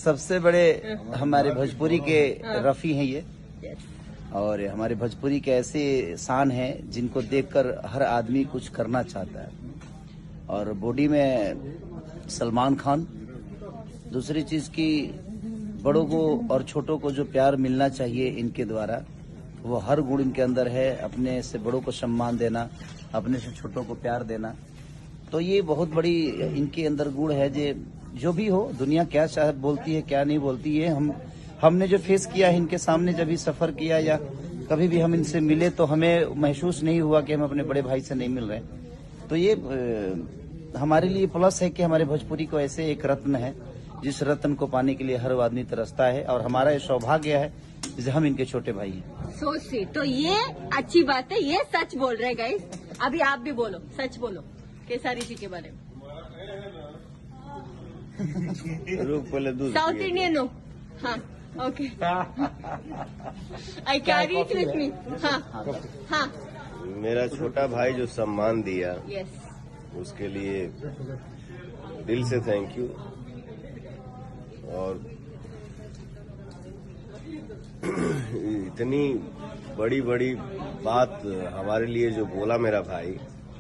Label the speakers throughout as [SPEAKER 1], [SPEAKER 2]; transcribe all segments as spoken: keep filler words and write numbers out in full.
[SPEAKER 1] सबसे बड़े हमारे भोजपुरी के रफी हैं ये, और हमारे भोजपुरी के ऐसे शान हैं जिनको देखकर हर आदमी कुछ करना चाहता है। और बॉडी में सलमान खान। दूसरी चीज की बड़ों को और छोटों को जो प्यार मिलना चाहिए इनके द्वारा, वो हर गुण इनके अंदर है। अपने से बड़ों को सम्मान देना, अपने से छोटों को प्यार देना, तो ये बहुत बड़ी इनके अंदर गुण है। जे जो भी हो, दुनिया क्या चाह बोलती है क्या नहीं बोलती है, हम हमने जो फेस किया है इनके सामने, जब भी सफर किया या कभी भी हम इनसे मिले तो हमें महसूस नहीं हुआ कि हम अपने बड़े भाई से नहीं मिल रहे। तो ये आ, हमारे लिए प्लस है कि हमारे भोजपुरी को ऐसे एक रत्न है जिस रत्न को पाने के लिए हर आदमी तरसता है, और हमारा ये सौभाग्य है कि हम इनके छोटे भाई हैं।
[SPEAKER 2] सो सी, तो ये अच्छी बात है, ये सच बोल रहे गाइस। अभी आप भी बोलो, सच बोलो केसारी जी के बारे में। साउथ इंडियन हो? हाँ, okay. I carry it with me. हाँ हाँ।
[SPEAKER 3] मेरा छोटा भाई जो सम्मान दिया,
[SPEAKER 2] यस,
[SPEAKER 3] उसके लिए दिल से थैंक यू। और इतनी बड़ी बड़ी बात हमारे लिए जो बोला मेरा भाई,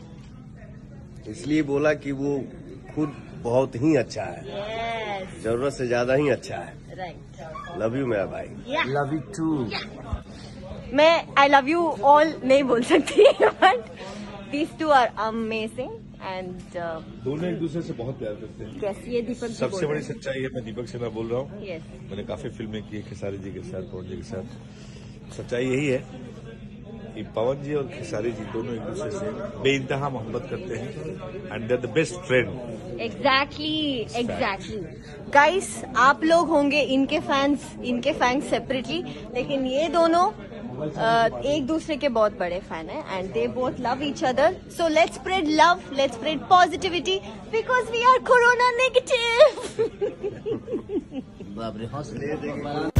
[SPEAKER 3] इसलिए बोला कि वो खुद बहुत ही अच्छा है,
[SPEAKER 2] yes.
[SPEAKER 3] जरूरत से ज्यादा ही अच्छा है।
[SPEAKER 2] राइट।
[SPEAKER 3] लव यू मेरा भाई।
[SPEAKER 1] Love you too.
[SPEAKER 2] मैं आई लव यू ऑल नहीं बोल सकती, but these two are amazing and
[SPEAKER 4] दोनों एक दूसरे से बहुत प्यार करते हैं।
[SPEAKER 2] कैसी ये दीपक जी
[SPEAKER 4] सबसे
[SPEAKER 2] बोल
[SPEAKER 4] बड़ी सच्चाई है, मैं दीपक से मैं बोल रहा हूँ।
[SPEAKER 2] यस,
[SPEAKER 4] मैंने काफी फिल्में की है खेसारी जी के साथ, पवन जी के साथ। सच्चाई यही है कि पवन जी और खेसारी जी दोनों एक दूसरे से बेइंतहा मोहब्बत करते हैं, and they are the best friend.
[SPEAKER 2] Exactly exactly. Guys, आप लोग होंगे इनके फैंस, इनके फैंस सेपरेटली, लेकिन ये दोनों uh, एक दूसरे के बहुत बड़े फैन हैं, and they both love each other. So let's spread love, let's spread positivity, because we are corona negative.
[SPEAKER 1] बाप रे, हौसले